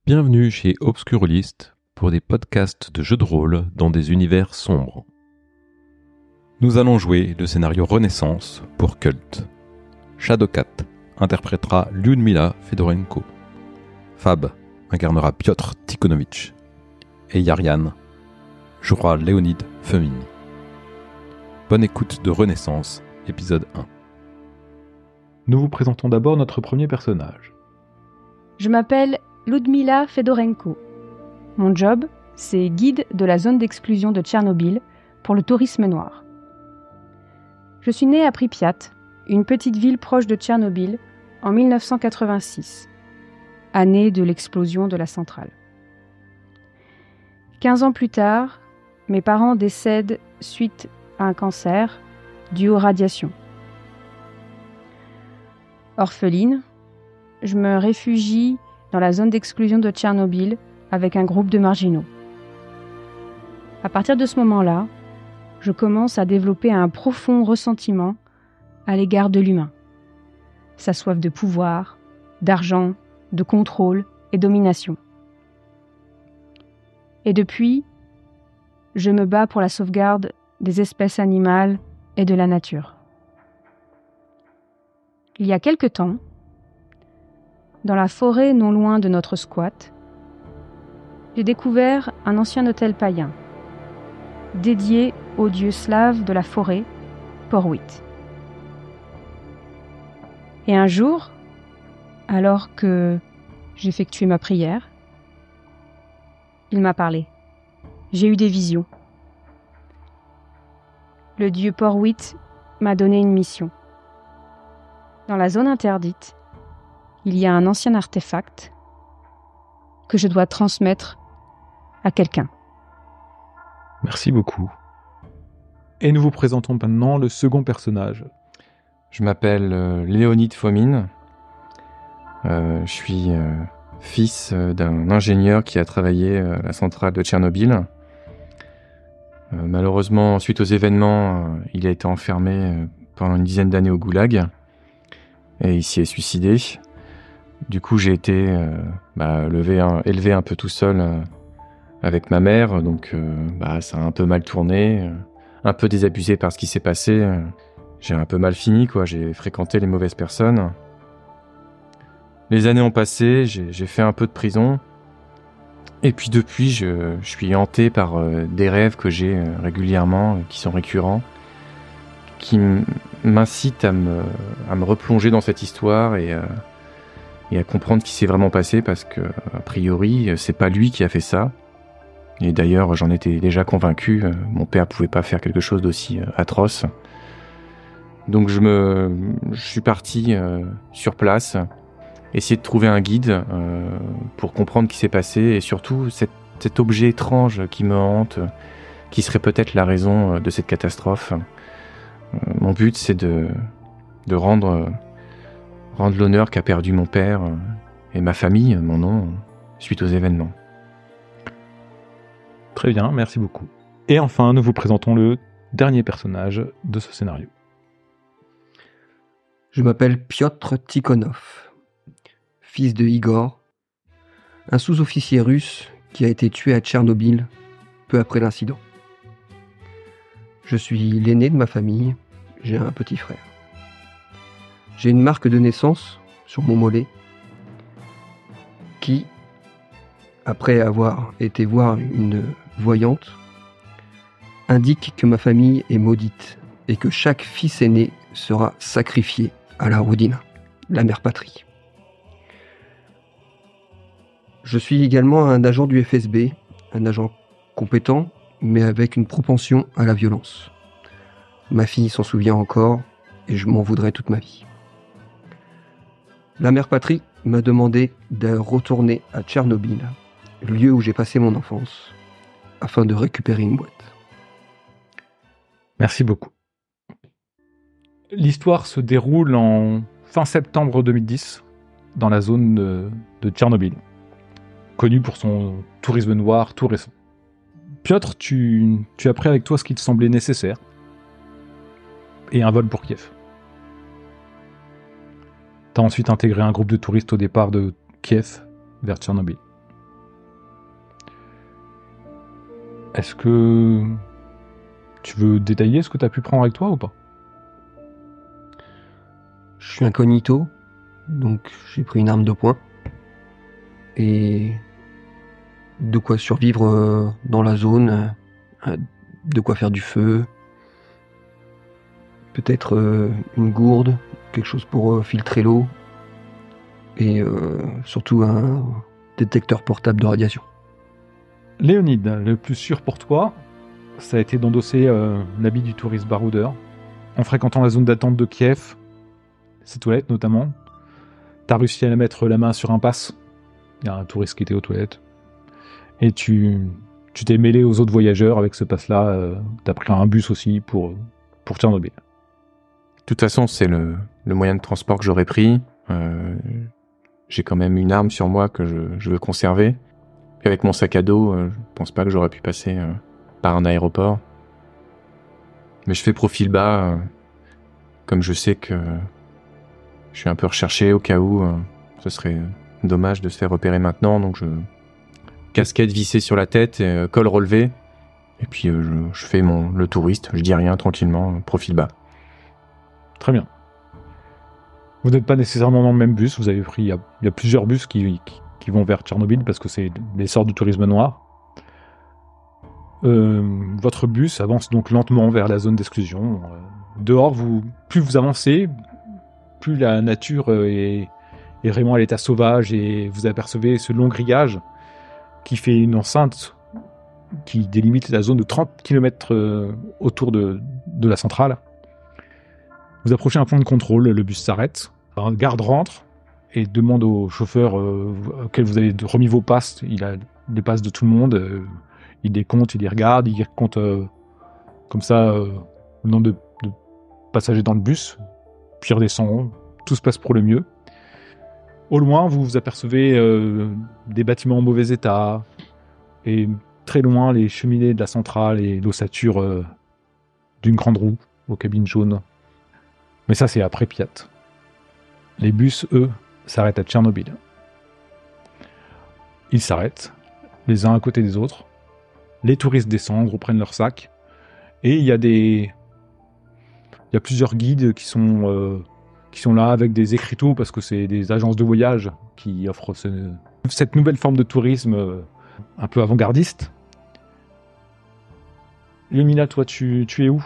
Bienvenue chez Obscurlist pour des podcasts de jeux de rôle dans des univers sombres. Nous allons jouer le scénario Renaissance pour Cult. Shadowcat interprétera Lyudmila Fedorenko. Fab incarnera Piotr Tikhonovitch. Et Yarian jouera Léonide Fomin. Bonne écoute de Renaissance, épisode 1. Nous vous présentons d'abord notre premier personnage. Je m'appelle Lyudmila Fedorenko. Mon job, c'est guide de la zone d'exclusion de Tchernobyl pour le tourisme noir. Je suis née à Pripyat, une petite ville proche de Tchernobyl, en 1986, année de l'explosion de la centrale. 15 ans plus tard, mes parents décèdent suite à un cancer dû aux radiations. Orpheline, je me réfugie dans la zone d'exclusion de Tchernobyl avec un groupe de marginaux. À partir de ce moment-là, je commence à développer un profond ressentiment à l'égard de l'humain. Sa soif de pouvoir, d'argent, de contrôle et domination. Et depuis, je me bats pour la sauvegarde des espèces animales et de la nature. Il y a quelque temps, dans la forêt non loin de notre squat, j'ai découvert un ancien hôtel païen, dédié au dieu slave de la forêt, Porwit. Et un jour, alors que j'effectuais ma prière, il m'a parlé. J'ai eu des visions. Le dieu Porwit m'a donné une mission. Dans la zone interdite, il y a un ancien artefact que je dois transmettre à quelqu'un. Merci beaucoup. Et nous vous présentons maintenant le second personnage. Je m'appelle Léonide Fomin. Je suis fils d'un ingénieur qui a travaillé à la centrale de Tchernobyl. Malheureusement, suite aux événements, il a été enfermé pendant une dizaine d'années au goulag et il s'y est suicidé. Du coup, j'ai été élevé un peu tout seul avec ma mère, donc ça a un peu mal tourné, un peu désabusé par ce qui s'est passé. J'ai un peu mal fini, quoi. J'ai fréquenté les mauvaises personnes. Les années ont passé, j'ai fait un peu de prison. Et puis depuis, je suis hanté par des rêves que j'ai régulièrement, qui sont récurrents, qui m'incitent à me replonger dans cette histoire et à comprendre ce qui s'est vraiment passé, parce que, a priori, c'est pas lui qui a fait ça. Et d'ailleurs, j'en étais déjà convaincu, mon père pouvait pas faire quelque chose d'aussi atroce. Donc je suis parti sur place, essayer de trouver un guide pour comprendre ce qui s'est passé, et surtout cet objet étrange qui me hante, qui serait peut-être la raison de cette catastrophe. Mon but, c'est de rendre l'honneur qu'a perdu mon père et ma famille, mon nom, suite aux événements. Très bien, merci beaucoup. Et enfin, nous vous présentons le dernier personnage de ce scénario. Je m'appelle Piotr Tikhonov, fils de Igor, un sous-officier russe qui a été tué à Tchernobyl peu après l'incident. Je suis l'aîné de ma famille, j'ai un petit frère. J'ai une marque de naissance sur mon mollet qui, après avoir été voir une voyante, indique que ma famille est maudite et que chaque fils aîné sera sacrifié à la Rodina, la mère patrie. Je suis également un agent du FSB, un agent compétent, mais avec une propension à la violence. Ma fille s'en souvient encore et je m'en voudrais toute ma vie. La mère patrie m'a demandé de retourner à Tchernobyl, lieu où j'ai passé mon enfance, afin de récupérer une boîte. Merci beaucoup. L'histoire se déroule en fin septembre 2010, dans la zone de Tchernobyl, connue pour son tourisme noir tout récent. Piotr, tu as pris avec toi ce qui te semblait nécessaire, et un vol pour Kiev. Tu as ensuite intégré un groupe de touristes au départ de Kiev vers Tchernobyl. Est-ce que tu veux détailler ce que tu as pu prendre avec toi ou pas? Je suis incognito, donc j'ai pris une arme de poing. Et de quoi survivre dans la zone, de quoi faire du feu. Peut-être une gourde, quelque chose pour filtrer l'eau. Et surtout un détecteur portable de radiation. Léonide, le plus sûr pour toi, ça a été d'endosser l'habit du touriste baroudeur. En fréquentant la zone d'attente de Kiev, ses toilettes notamment, t'as réussi à mettre la main sur un pass. Il y a un touriste qui était aux toilettes. Et tu t'es mêlé aux autres voyageurs avec ce pass-là. T'as pris un bus aussi pour Tchernobyl. De toute façon, c'est le moyen de transport que j'aurais pris. J'ai quand même une arme sur moi que je veux conserver. Puis avec mon sac à dos, je pense pas que j'aurais pu passer par un aéroport. Mais je fais profil bas, comme je sais que je suis un peu recherché au cas où ce serait dommage de se faire repérer maintenant, donc casquette vissée sur la tête, et, col relevé, et puis je fais le touriste, je dis rien tranquillement, profil bas. Très bien. Vous n'êtes pas nécessairement dans le même bus, vous avez pris, il y a plusieurs bus qui vont vers Tchernobyl parce que c'est l'essor du tourisme noir. Votre bus avance donc lentement vers la zone d'exclusion. Dehors, plus vous avancez, plus la nature est vraiment à l'état sauvage et vous apercevez ce long grillage qui fait une enceinte qui délimite la zone de 30 km autour de la centrale. Vous approchez un point de contrôle, le bus s'arrête, un garde rentre et demande au chauffeur auquel vous avez remis vos passes. Il a les passes de tout le monde, il les compte, il les regarde, il compte comme ça le nombre de passagers dans le bus, puis il redescend, tout se passe pour le mieux. Au loin, vous apercevez des bâtiments en mauvais état, et très loin, les cheminées de la centrale et l'ossature d'une grande roue aux cabines jaunes. Mais ça, c'est après Piat. Les bus, eux, s'arrêtent à Tchernobyl. Ils s'arrêtent, les uns à côté des autres. Les touristes descendent, reprennent leurs sacs. Et il y a plusieurs guides qui sont là avec des écriteaux, parce que c'est des agences de voyage qui offrent cette nouvelle forme de tourisme un peu avant-gardiste. Yemina, toi, tu es où ?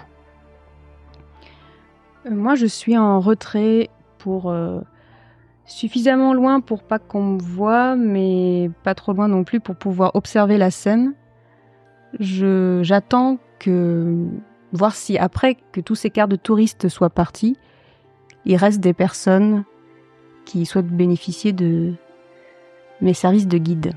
Moi, je suis en retrait pour suffisamment loin pour pas qu'on me voie, mais pas trop loin non plus pour pouvoir observer la scène. J'attends voir si après que tous ces quarts de touristes soient partis, il reste des personnes qui souhaitent bénéficier de mes services de guide.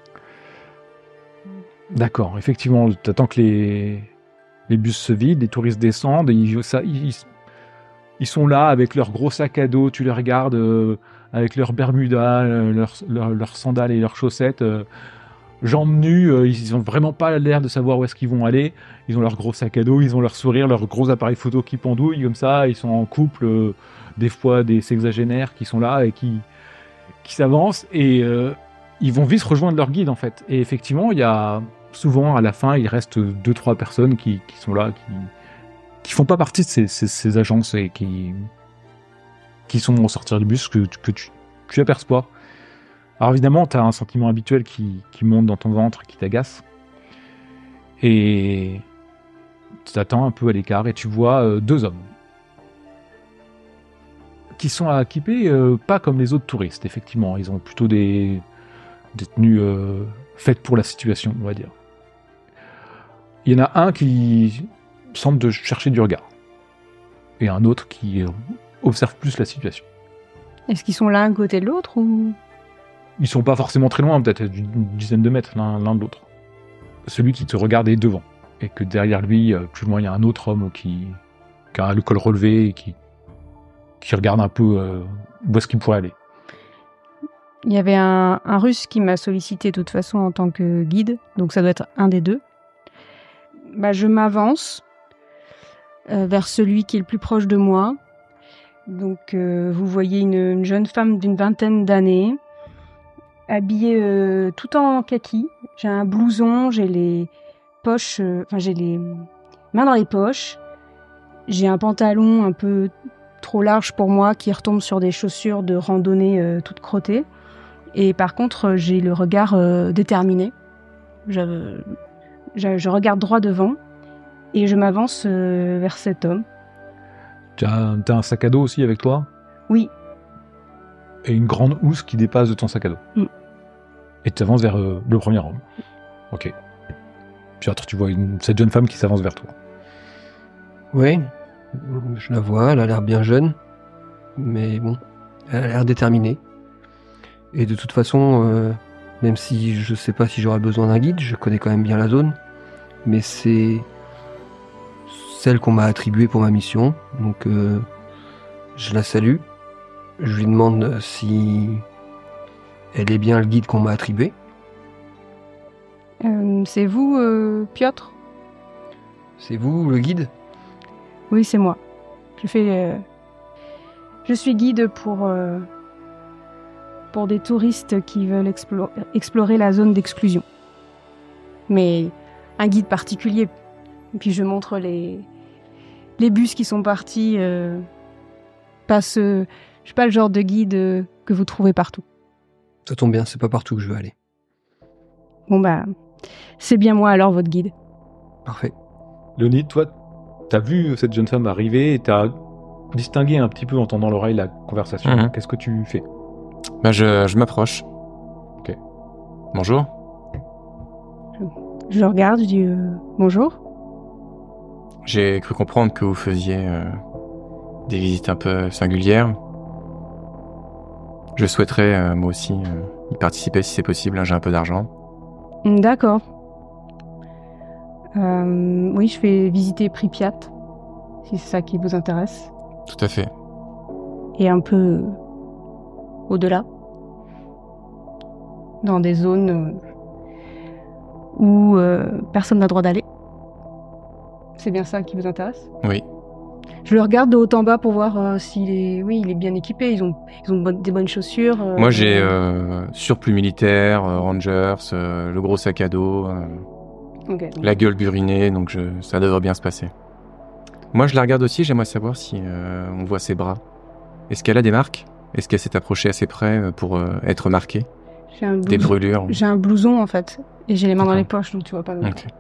D'accord, effectivement, tu attends que les bus se vident, les touristes descendent, et ils sont là avec leurs gros sacs à dos, tu les regardes avec leurs bermudas, leurs sandales et leurs chaussettes, jambes nues, ils ont vraiment pas l'air de savoir où est-ce qu'ils vont aller. Ils ont leurs gros sacs à dos, ils ont leur sourire, leurs gros appareils photo qui pendouillent comme ça, ils sont en couple, des fois des sexagénaires qui sont là et qui s'avancent, et ils vont vite rejoindre leur guide en fait. Et effectivement, il y a souvent à la fin, il reste 2-3 personnes qui sont là, qui font pas partie de ces agences et qui sont au sortir du bus que tu aperçois. Alors évidemment, tu as un sentiment habituel qui monte dans ton ventre, qui t'agace. Et tu t'attends un peu à l'écart et tu vois 2 hommes qui sont équipés pas comme les autres touristes, effectivement. Ils ont plutôt des tenues faites pour la situation, on va dire. Il y en a un qui semble de chercher du regard et un autre qui observe plus la situation. Est-ce qu'ils sont l'un à côté de l'autre ou... Ils sont pas forcément très loin, peut-être une dizaine de mètres l'un de l'autre. Celui qui te regarde est devant, et que derrière lui, plus loin, il y a un autre homme qui a le col relevé et qui regarde un peu où est-ce qu'il pourrait aller. Il y avait un Russe qui m'a sollicité de toute façon en tant que guide, donc ça doit être un des deux. Je m'avance vers celui qui est le plus proche de moi. Donc vous voyez une jeune femme d'une vingtaine d'années, habillée tout en kaki. J'ai un blouson, j'ai les poches, j'ai les mains dans les poches. J'ai un pantalon un peu trop large pour moi qui retombe sur des chaussures de randonnée toutes crottées. Et par contre, j'ai le regard déterminé. Je regarde droit devant et je m'avance vers cet homme. T'as un sac à dos aussi avec toi? Oui. Et une grande housse qui dépasse de ton sac à dos. Et tu avances vers le premier homme. Ok. Puis après, tu vois cette jeune femme qui s'avance vers toi. Oui, je la vois, elle a l'air bien jeune, mais bon, elle a l'air déterminée. Et de toute façon, même si je sais pas si j'aurai besoin d'un guide, je connais quand même bien la zone, mais c'est celle qu'on m'a attribuée pour ma mission, donc je la salue. Je lui demande si elle est bien le guide qu'on m'a attribué. C'est vous, Piotr? C'est vous, le guide? Oui, c'est moi. Je suis guide pour des touristes qui veulent explorer la zone d'exclusion. Mais un guide particulier. Et puis je montre les bus qui sont partis. Je suis pas le genre de guide que vous trouvez partout. Ça tombe bien, c'est pas partout que je veux aller. Bon c'est bien moi alors votre guide. Parfait. Léonide, toi, t'as vu cette jeune femme arriver et t'as distingué un petit peu en tendant l'oreille la conversation. Mhm. Qu'est-ce que tu fais? Je m'approche. Ok. Bonjour. Je le regarde, je dis bonjour. J'ai cru comprendre que vous faisiez des visites un peu singulières. Je souhaiterais moi aussi y participer si c'est possible, hein, j'ai un peu d'argent. D'accord. Oui, je fais visiter Pripyat, si c'est ça qui vous intéresse. Tout à fait. Et un peu au-delà, dans des zones où personne n'a droit d'aller. C'est bien ça qui vous intéresse? Oui. Je le regarde de haut en bas pour voir s'il est... Oui, il est bien équipé, ils ont des bonnes chaussures. Moi j'ai surplus militaire, Rangers, le gros sac à dos, Ok, donc- la gueule burinée, donc ça devrait bien se passer. Moi je la regarde aussi, j'aimerais savoir si on voit ses bras. Est-ce qu'elle a des marques? Est-ce qu'elle s'est approchée assez près pour être marquée? J'ai un Des blouson. brûlures? J'ai un blouson en fait, et j'ai les mains dans D'accord. les poches, donc tu vois pas. Non. Ok.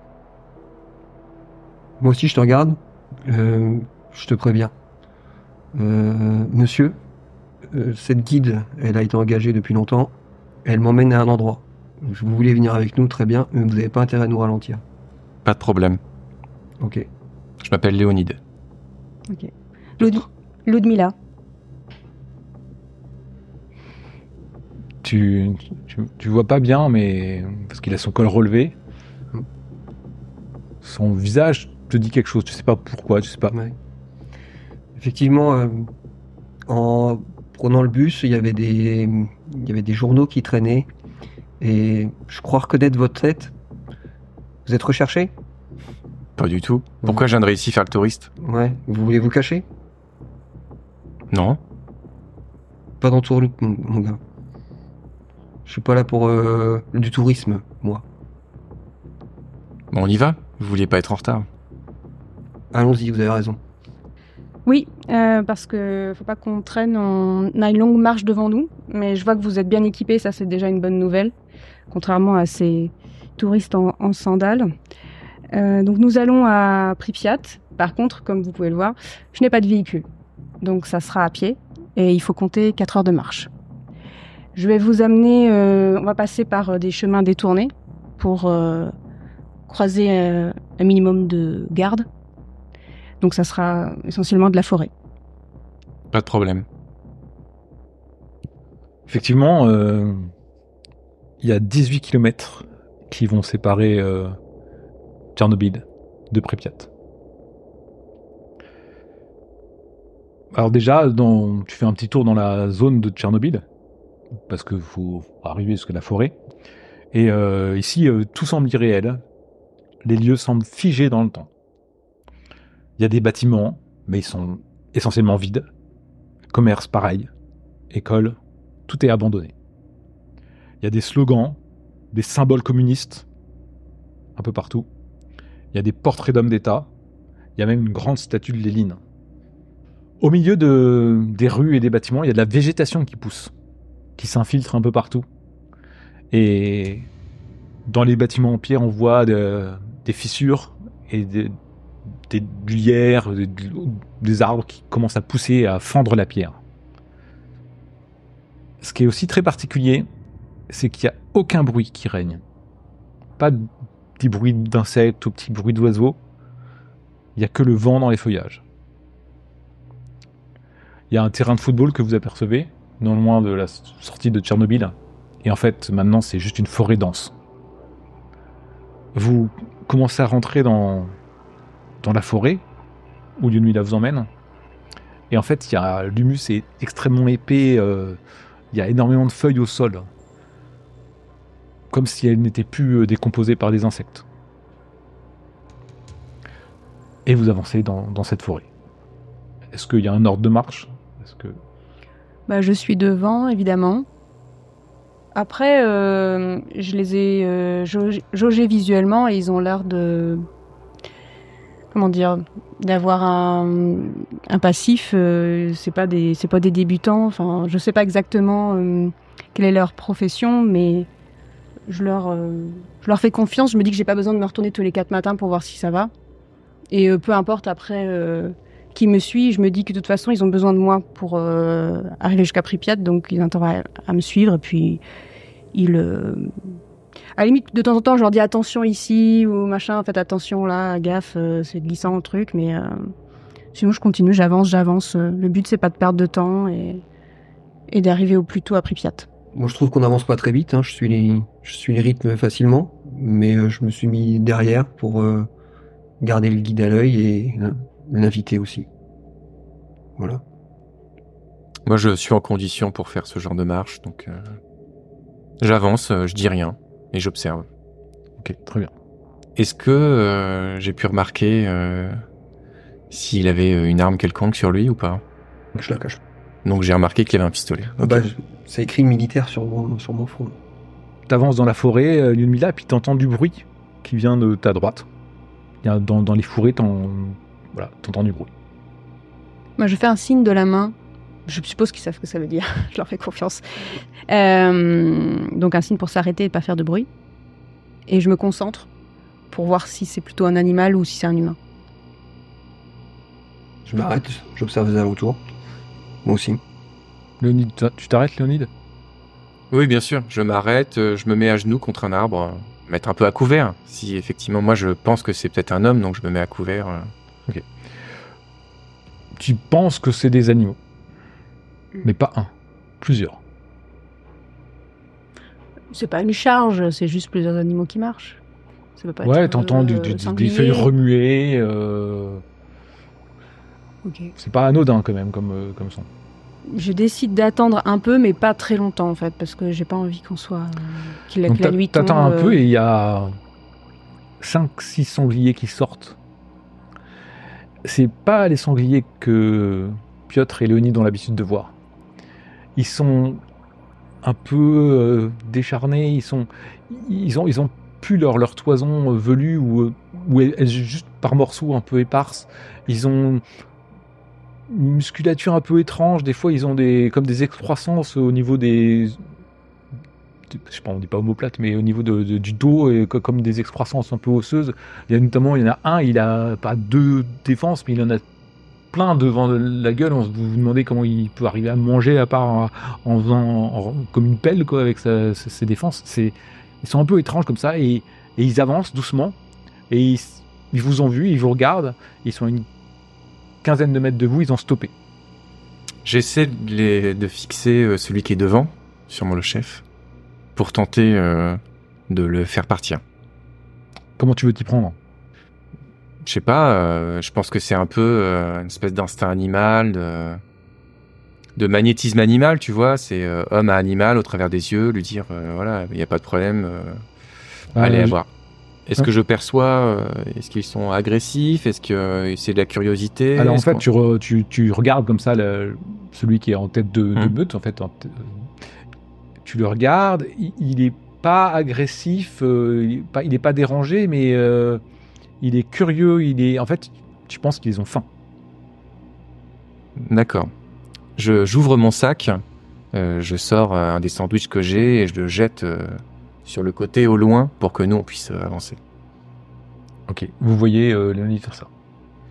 Moi aussi, je te regarde. Je te préviens. Monsieur, cette guide, elle a été engagée depuis longtemps. Elle m'emmène à un endroit. Vous voulez venir avec nous, très bien, mais vous n'avez pas intérêt à nous ralentir. Pas de problème. Ok. Je m'appelle Léonide. Ok. Ludmila. Tu vois pas bien, mais parce qu'il a son col relevé. Son visage te dit quelque chose, tu sais pas pourquoi, tu sais pas. Ouais. Effectivement, en prenant le bus, il y avait des journaux qui traînaient. Et je crois reconnaître votre tête. Vous êtes recherché? Pas du tout. Pourquoi je viendrais ici faire le touriste? Ouais. Vous voulez vous cacher? Non. Pas dans tout mon gars. Je suis pas là pour du tourisme, moi. Bon, on y va. Vous vouliez pas être en retard. Allons-y, vous avez raison. Oui, parce que faut pas qu'on traîne, on a une longue marche devant nous, mais je vois que vous êtes bien équipés, ça c'est déjà une bonne nouvelle, contrairement à ces touristes en sandales. Donc nous allons à Pripyat. Par contre, comme vous pouvez le voir, je n'ai pas de véhicule, donc ça sera à pied et il faut compter 4 heures de marche. Je vais vous amener, on va passer par des chemins détournés pour croiser un minimum de gardes. Donc ça sera essentiellement de la forêt. Pas de problème. Effectivement, il y a 18 km qui vont séparer Tchernobyl de Pripyat. Alors déjà, tu fais un petit tour dans la zone de Tchernobyl, parce qu'il faut arriver jusqu'à la forêt. Et ici, tout semble irréel. Les lieux semblent figés dans le temps. Il y a des bâtiments, mais ils sont essentiellement vides. Commerce, pareil. École, tout est abandonné. Il y a des slogans, des symboles communistes, un peu partout. Il y a des portraits d'hommes d'État. Il y a même une grande statue de Lénine. Au milieu des rues et des bâtiments, il y a de la végétation qui pousse, qui s'infiltre un peu partout. Et dans les bâtiments en pierre, on voit des fissures et des lierres, des arbres qui commencent à pousser, à fendre la pierre. Ce qui est aussi très particulier, c'est qu'il n'y a aucun bruit qui règne. Pas de petit bruit d'insectes ou petit bruit d'oiseaux. Il n'y a que le vent dans les feuillages. Il y a un terrain de football que vous apercevez, non loin de la sortie de Tchernobyl. Et en fait, maintenant, c'est juste une forêt dense. Vous commencez à rentrer dans la forêt, où Lyudmila vous emmène. Et en fait, l'humus est extrêmement épais. Il y a énormément de feuilles au sol. Comme si elles n'étaient plus décomposées par des insectes. Et vous avancez dans cette forêt. Est-ce qu'il y a un ordre de marche ? Je suis devant, évidemment. Après, je les ai jaugés visuellement et ils ont l'air de... Comment dire ? D'avoir un passif. C'est pas des débutants. Enfin, je sais pas exactement quelle est leur profession, mais je leur fais confiance. Je me dis que j'ai pas besoin de me retourner tous les 4 matins pour voir si ça va. Et peu importe après qui me suit, je me dis que de toute façon, ils ont besoin de moi pour arriver jusqu'à Pripyat, donc ils ont intérêt à me suivre. Et puis, à la limite, de temps en temps, je leur dis attention ici ou machin, faites attention là, gaffe, c'est glissant le truc. Mais sinon, je continue, j'avance. Le but, c'est pas de perdre de temps et d'arriver au plus tôt à Pripyat. Moi, je trouve qu'on n'avance pas très vite. Je suis les rythmes facilement, mais je me suis mis derrière pour garder le guide à l'œil et l'inviter aussi. Voilà. Moi, je suis en condition pour faire ce genre de marche, donc j'avance, je dis rien et j'observe. Ok, très bien. Est-ce que j'ai pu remarquer s'il avait une arme quelconque sur lui ou pas ? Je la cache. Donc j'ai remarqué qu'il avait un pistolet. Okay. C'est écrit militaire sur mon front. T'avances dans la forêt, Lyudmila, puis t'entends du bruit qui vient de ta droite. Dans les fourrés, t'entends du bruit. Moi, je fais un signe de la main. Je suppose qu'ils savent ce que ça veut dire. Je leur fais confiance. Donc un signe pour s'arrêter et pas faire de bruit. Et je me concentre pour voir si c'est plutôt un animal ou si c'est un humain. Je m'arrête, j'observe les alentours. Moi aussi. Léonide, tu t'arrêtes, Léonide ? Oui, bien sûr. Je m'arrête, je me mets à genoux contre un arbre, mettre un peu à couvert. Si effectivement, moi je pense que c'est peut-être un homme, donc je me mets à couvert. Ok. Tu penses que c'est des animaux, mais pas un, plusieurs. C'est pas une charge, c'est juste plusieurs animaux qui marchent. Ça peut pas être, t'entends des feuilles remuer. Okay. C'est pas anodin quand même comme son. Je décide d'attendre un peu, mais pas très longtemps en fait, parce que j'ai pas envie qu'on soit que la nuit tombe. T'attends un peu et il y a 5-6 sangliers qui sortent. C'est pas les sangliers que Piotr et Léonide ont l'habitude de voir. Ils sont un peu décharnés, ils ont plus leur toison velue ou elle est juste par morceaux un peu éparses. Ils ont une musculature un peu étrange, des fois ils ont comme des excroissances au niveau je sais pas, on dit pas omoplate, mais au niveau du dos, et comme des excroissances un peu osseuses. Il y en a un, il a pas 2 défenses, mais il en a plein devant la gueule. On vous demandez comment il peut arriver à manger à part en faisant comme une pelle quoi, avec ses défenses. Ils sont un peu étranges comme ça, et ils avancent doucement, et ils vous ont vu, ils vous regardent, ils sont à une quinzaine de mètres de vous, ils ont stoppé. J'essaie de fixer celui qui est devant, sûrement le chef, pour tenter de le faire partir. Comment tu veux t'y prendre ? Je sais pas, je pense que c'est un peu une espèce d'instinct animal, de magnétisme animal, tu vois, c'est homme à animal au travers des yeux, lui dire voilà, il n'y a pas de problème, allez à voir. Est-ce que je perçois, est-ce qu'ils sont agressifs, est-ce que c'est de la curiosité ? Alors en fait, tu regardes comme ça celui qui est en tête de meute, en fait, tu le regardes, il est pas agressif, il est pas dérangé, mais il est curieux, en fait, tu penses qu'ils ont faim. D'accord. J'ouvre mon sac, je sors un des sandwichs que j'ai et je le jette sur le côté au loin pour que nous on puisse avancer. Ok, vous voyez Léonie faire ça.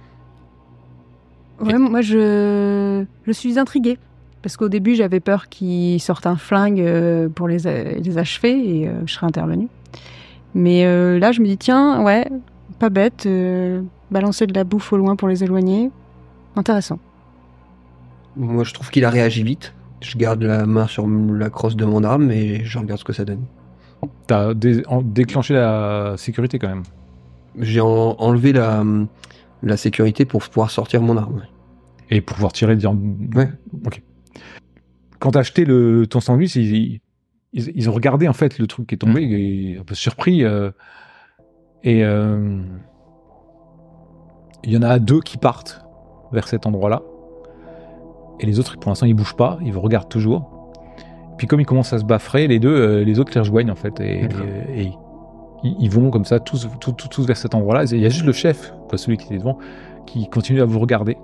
Ouais, moi je suis intriguée. Parce qu'au début, j'avais peur qu'ils sortent un flingue pour les achever et je serais intervenue. Mais là, je me dis, tiens, ouais, pas bête, balancer de la bouffe au loin pour les éloigner. Intéressant. Moi, je trouve qu'il a réagi vite. Je garde la main sur la crosse de mon arme et je regarde ce que ça donne. T'as déclenché la sécurité quand même. J'ai enlevé la sécurité pour pouvoir sortir mon arme. Et pour pouvoir tirer Ouais. Ok. Quand t'as acheté ton sandwich, ils ont regardé en fait le truc qui est tombé, et un peu surpris. Et il y en a 2 qui partent vers cet endroit-là. Et les autres, pour l'instant, ils bougent pas, ils vous regardent toujours. Puis comme ils commencent à se baffrer, les autres les rejoignent en fait. Et ils vont comme ça, tous vers cet endroit-là. Il y a juste le chef, celui qui était devant, qui continue à vous regarder.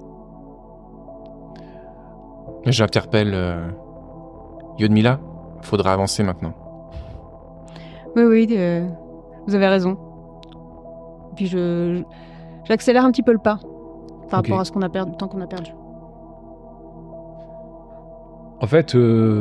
J'interpelle Yodmila, faudra avancer maintenant. Oui, vous avez raison. Puis j'accélère un petit peu le pas par rapport à ce qu'on a perdu, le temps qu'on a perdu. En fait,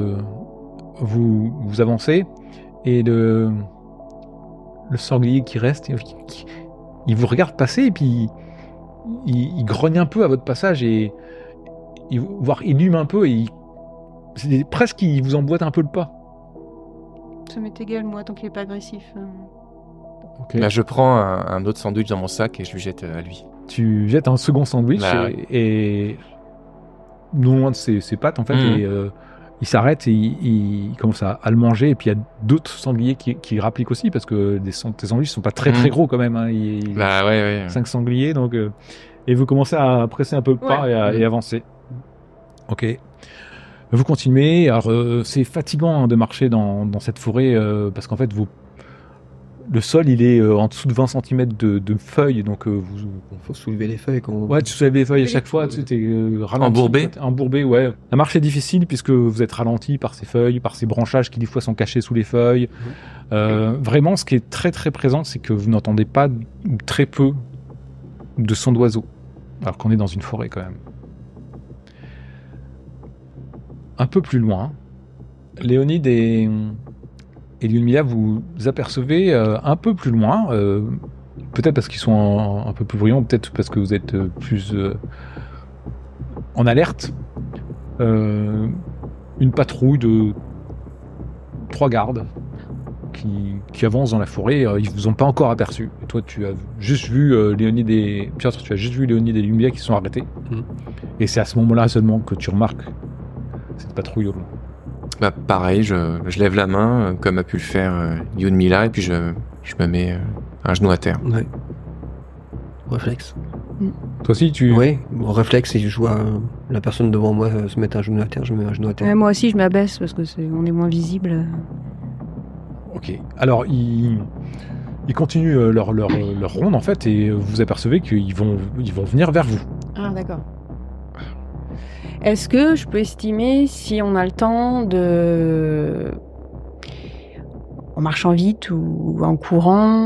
vous avancez et le sanglier qui reste, il vous regarde passer et puis il grogne un peu à votre passage et voire il hume un peu et presque il vous emboîte un peu le pas. Ça m'est égal, moi, tant qu'il n'est pas agressif. Okay. Là, je prends un autre sandwich dans mon sac et je lui jette à lui. Tu jettes un second sandwich et non loin de ses pattes en fait et il s'arrête et il commence à le manger et puis il y a d'autres sangliers qui rappliquent aussi parce que tes sandwichs sont pas très très gros quand même. Hein. Ouais. 5 sangliers donc et vous commencez à presser un peu le pas et avancer. Ok. Vous continuez. Alors c'est fatigant de marcher dans cette forêt parce qu'en fait le sol il est en dessous de 20 cm de feuilles donc il faut soulever les feuilles quand ouais, tu soulèves les feuilles à chaque fois, tu t'es ralenti. Embourbé, ouais. La marche est difficile puisque vous êtes ralenti par ces feuilles, par ces branchages qui des fois sont cachés sous les feuilles. Vraiment, ce qui est très très présent, c'est que vous n'entendez pas très peu de sons d'oiseaux, alors qu'on est dans une forêt quand même. Un peu plus loin, Léonide et Yudmila, vous apercevez un peu plus loin, peut-être parce qu'ils sont un peu plus bruyants, peut-être parce que vous êtes plus en alerte, une patrouille de 3 gardes qui avancent dans la forêt. Ils vous ont pas encore aperçu. Et toi, tu as juste vu Léonide et Piotr, tu as juste vu Léonide et Yudmila qui sont arrêtés. Et c'est à ce moment-là seulement que tu remarques cette patrouille au loin. Bah, pareil, je lève la main, comme a pu le faire Yudmila, et puis je me mets un genou à terre. Ouais. Réflexe. Toi aussi, Oui, mon réflexe, et je vois la personne devant moi se mettre un genou à terre, je me mets un genou à terre. Moi aussi, je m'abaisse parce que on est moins visible. Ok. Alors, ils continuent leur ronde, en fait, et vous apercevez qu'ils vont venir vers vous. Ah, d'accord. Est-ce que je peux estimer si on a le temps en marchant vite ou en courant,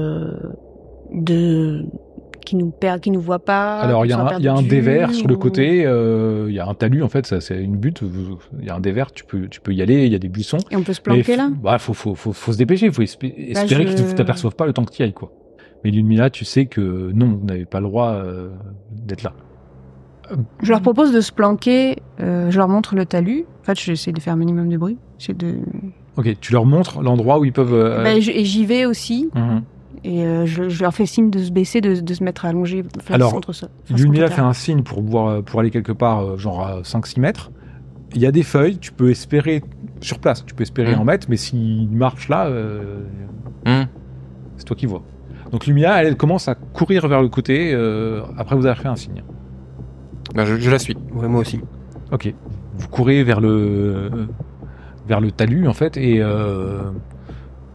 qui nous voit pas? Alors il y a un dévers sur le côté, il y a un talus en fait, ça c'est une butte. Il y a un dévers, tu peux y aller, il y a des buissons. Et on peut se planquer là? Bah faut se dépêcher, faut espérer qu'ils ne t'aperçoivent pas le temps que tu y ailles quoi. Mais Yudmila, tu sais que non, vous n'avez pas le droit d'être là. Je leur propose de se planquer, je leur montre le talus. En fait, j'essaie de faire un minimum de bruit. Ok, tu leur montres l'endroit où ils peuvent... et j'y vais aussi. Et je leur fais signe de se baisser, de se mettre allongé. Alors, Yudmila fait un signe pour aller quelque part, genre à 5-6 mètres. Il y a des feuilles, tu peux espérer, sur place, tu peux espérer en mettre, mais s'ils marchent là, c'est toi qui vois. Donc Yudmila, elle commence à courir vers le côté, après vous avez fait un signe. Bah, je la suis. Ouais, moi aussi. Ok. Vous courez vers le talus en fait et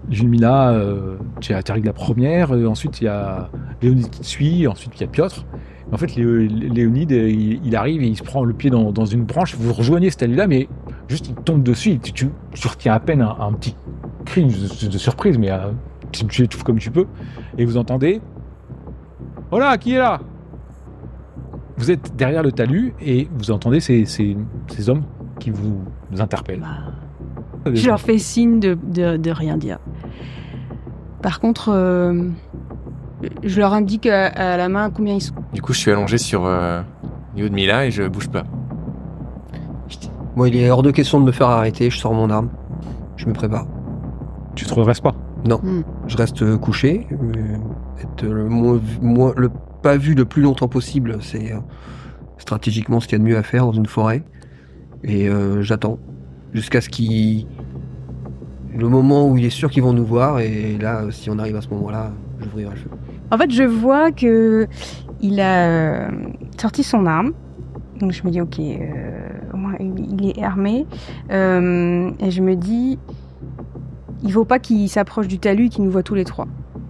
Julmila, tu arrives la première, ensuite il y a Léonide qui te suit, ensuite il y a Piotr. En fait, Léonide, il arrive et il se prend le pied dans une branche, vous rejoignez cette allée-là, mais juste il tombe dessus, et tu retiens à peine un petit cri de surprise, mais tu étouffes comme tu peux, et vous entendez « Voilà, qui est là ?» Vous êtes derrière le talus, et vous entendez ces hommes qui vous interpellent. Je leur fais signe de rien dire. Par contre, je leur indique à la main combien ils sont. Du coup, je suis allongé sur le niveau de Mila et je bouge pas. Moi, il est hors de question de me faire arrêter, je sors mon arme. Je me prépare. Tu te redresses pas? Non, je reste couché. Être le pas vu le plus longtemps possible, c'est stratégiquement ce qu'il y a de mieux à faire dans une forêt. Et j'attends jusqu'à ce le moment où il est sûr qu'ils vont nous voir, et là, si on arrive à ce moment-là, j'ouvrirai le feu. En fait, je vois que il a sorti son arme. Donc je me dis, ok, au moins il est armé. Et je me dis, il faut pas qu'il s'approche du talus et qu'il nous voit tous les trois.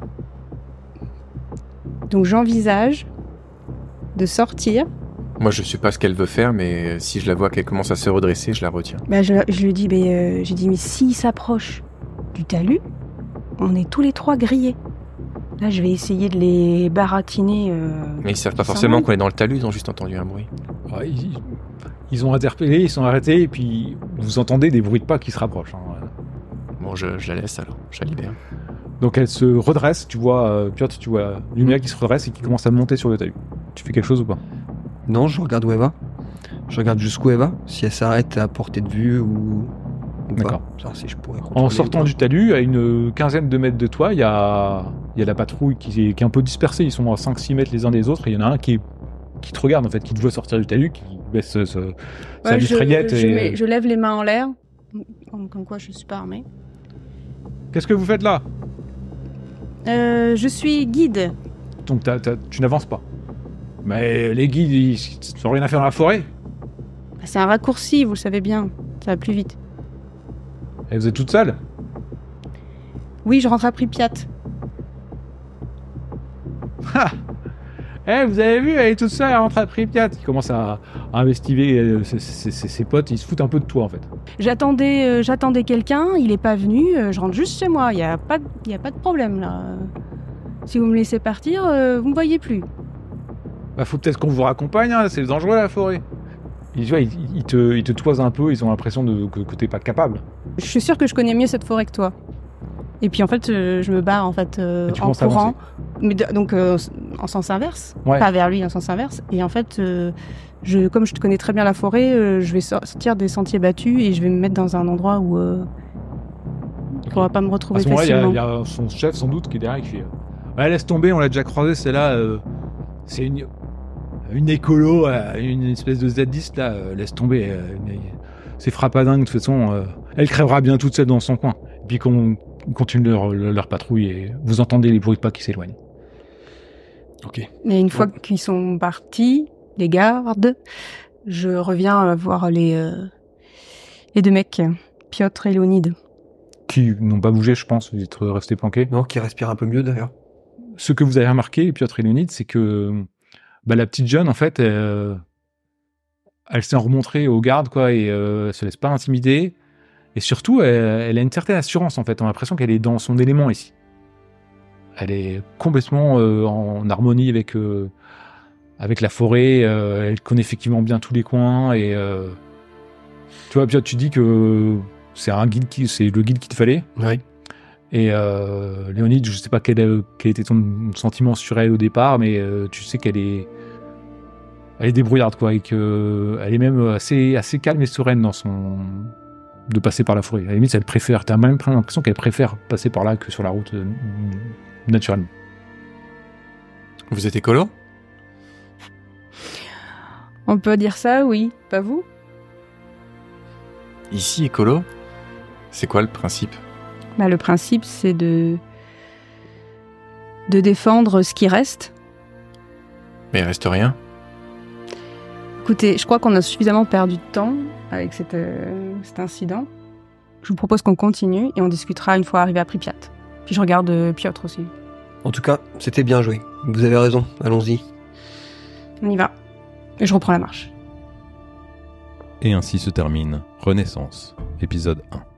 Donc j'envisage de sortir. Moi, je sais pas ce qu'elle veut faire, mais si je la vois qu'elle commence à se redresser, je la retiens. Je lui dis, mais s'il s'approche du talus, on est tous les trois grillés. Là, je vais essayer de les baratiner. Mais ils savent pas forcément qu'on est dans le talus, ils ont juste entendu un bruit. Ouais, ils ont interpellé, ils sont arrêtés, et puis vous entendez des bruits de pas qui se rapprochent. Bon, je la laisse alors, je la libère. Donc elle se redresse, tu vois, Piotr, tu vois Lumia qui se redresse et qui commence à monter sur le talus. Tu fais quelque chose ou pas? Non, je regarde où elle va. Je regarde jusqu'où elle va, si elle s'arrête à portée de vue ou D'accord. pas. Si je pourrais En sortant du talus, à une quinzaine de mètres de toi, il y a la patrouille qui est un peu dispersée. Ils sont à 5-6 mètres les uns des autres, et il y en a un qui te regarde, en fait, qui te veut sortir du talus, qui baisse sa mitraillette. Je lève les mains en l'air, comme quoi je suis pas armée. Qu'est-ce que vous faites là? Je suis guide. Donc tu n'avances pas. Mais les guides, ils n'ont rien à faire dans la forêt. C'est un raccourci, vous le savez bien. Ça va plus vite. Et vous êtes toute seule? Oui, je rentre à Pripyat. Vous avez vu, elle est toute seule, elle rentre à Pripyat. Il commence à investiguer ses potes, ils se foutent un peu de toi en fait. J'attendais quelqu'un, il est pas venu, je rentre juste chez moi, il y a pas de problème là. Si vous me laissez partir, vous me voyez plus. Bah faut peut-être qu'on vous raccompagne, hein, c'est dangereux la forêt. Ils te toisent un peu, ils ont l'impression que t'es pas capable. Je suis sûre que je connais mieux cette forêt que toi. Et puis en fait, je me barre en fait en courant, mais donc en sens inverse, pas vers lui, en sens inverse. Et en fait, comme je connais très bien la forêt, je vais sortir des sentiers battus et je vais me mettre dans un endroit où on va pas me retrouver facilement. À ce moment-là, il y a son chef sans doute qui est derrière et qui fait laisse tomber, on l'a déjà croisé, c'est là, c'est une écolo, une espèce de zadiste là, laisse tomber, c'est frappadingue de toute façon, elle crèvera bien toute seule dans son coin. Et puis qu'on continue leur patrouille et vous entendez les bruits de pas qui s'éloignent. Ok. Et une fois qu'ils sont partis, les gardes, je reviens voir les deux mecs, Piotr et Léonide. Qui n'ont pas bougé, je pense, vous êtes restés planqués. Non, qui respirent un peu mieux d'ailleurs. Ce que vous avez remarqué, Piotr et Léonide, c'est que la petite jeune, en fait, elle s'est remontrée aux gardes, quoi, et elle se laisse pas intimider. Et surtout, elle a une certaine assurance, en fait. On a l'impression qu'elle est dans son élément ici. Elle est complètement en harmonie avec la forêt. Elle connaît effectivement bien tous les coins. Et tu vois, Piotr, tu dis que c'est le guide qu'il te fallait. Oui. Et Léonide, je sais pas quel était ton sentiment sur elle au départ, mais tu sais qu'elle est débrouillarde, quoi, et qu'elle est même assez calme et sereine de passer par la forêt. À la limite, t'as même l'impression qu'elle préfère passer par là que sur la route naturellement. Vous êtes écolo? On peut dire ça, oui. Pas vous? Ici, écolo, c'est quoi le principe? Le principe, c'est de défendre ce qui reste. Mais il reste rien. Écoutez, je crois qu'on a suffisamment perdu de temps avec cet incident. Je vous propose qu'on continue et on discutera une fois arrivé à Pripyat. Puis je regarde Piotr aussi. En tout cas, c'était bien joué. Vous avez raison, allons-y. On y va. Et je reprends la marche. Et ainsi se termine Renaissance, épisode 1.